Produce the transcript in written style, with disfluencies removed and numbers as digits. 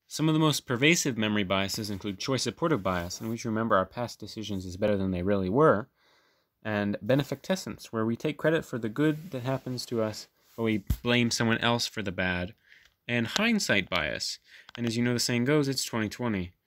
Some of the most pervasive memory biases include choice supportive bias, in which we remember our past decisions as better than they really were, and benefactescence, where we take credit for the good that happens to us, but we blame someone else for the bad, and hindsight bias, and as you know the saying goes, it's 2020.